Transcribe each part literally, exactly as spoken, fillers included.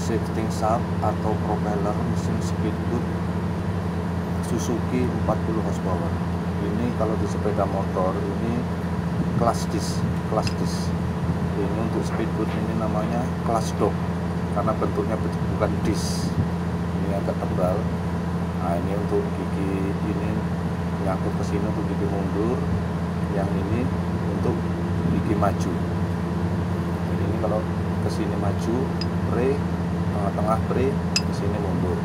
shifting shaft atau propeller mesin speedboat Suzuki empat puluh horsepower. Ini kalau di sepeda motor ini kelas dis, kelas dis. Ini untuk speedboat ini namanya kelas dog karena bentuknya bukan dis. Ini agak tebal. Nah, ini untuk gigi ini nyangkut ke sini untuk gigi mundur, yang ini untuk gigi maju. Jadi ini kalau ke sini maju, pre, tengah-tengah pre, ke sini mundur.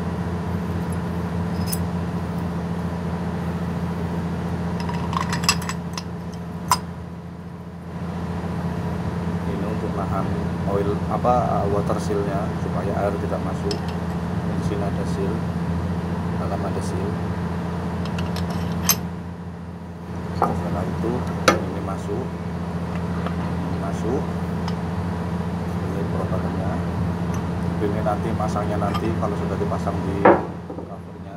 Ini untuk nahan oil apa water seal-nya supaya air tidak masuk. Di sini ada seal, dalam ada seal. Setelah itu ini masuk, ini masuk. Ini propellernya. Ini nanti pasangnya nanti kalau sudah dipasang di covernya.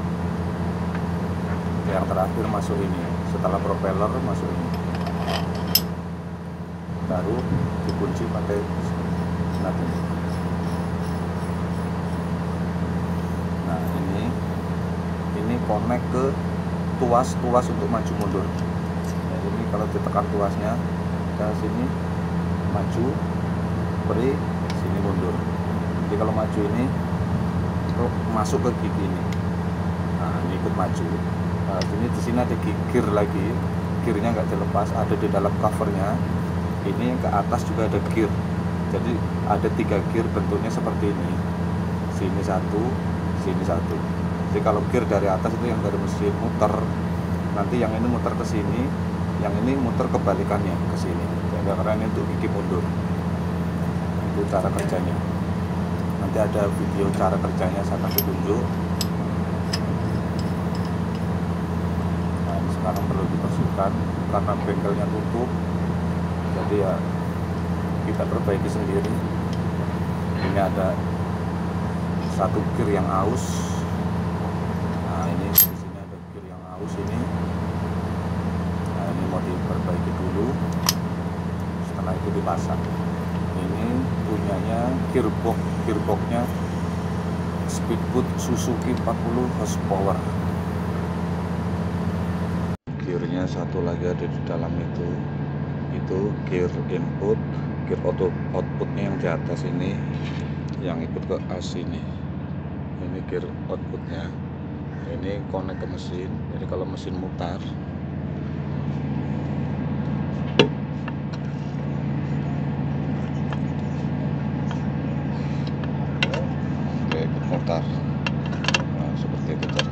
Yang terakhir masuk ini. Setelah propeller masuk ini. Baru dikunci pakai nanti. Nah ini ini connect ke tuas-tuas untuk maju mundur. Nah, ini kalau ditekan tuasnya ke sini maju, pre, sini mundur. Jadi kalau maju ini masuk ke gigi ini. Nah ini ikut maju. Nah ini di sini ada gear lagi, gearnya nggak dilepas, ada di dalam covernya. Ini ke atas juga ada gear. Jadi ada tiga gear bentuknya seperti ini. Sini satu, sini satu. Jadi kalau gear dari atas itu yang dari mesin muter, nanti yang ini muter ke sini, yang ini muter kebalikannya ke sini. Jadi karena ini untuk gigi mundur. Itu cara kerjanya. Nanti ada video cara kerjanya saya kasih tunjuk. Nah ini sekarang perlu dibersihkan karena bengkelnya tutup. Jadi ya kita perbaiki sendiri. Ini ada satu gear yang aus. Nah ini di sini ada gear yang aus ini. Nah ini mau diperbaiki dulu. Setelah itu dipasang. Ini punyanya gearbox, gearboxnya speedboat Suzuki empat puluh horsepower. Gearnya satu lagi ada di dalam itu. Itu gear input, gear auto outputnya yang di atas ini, yang ikut ke as ini. Ini gear outputnya. Ini connect ke mesin. Jadi kalau mesin mutar, oke, ikut mutar. Nah, seperti itu.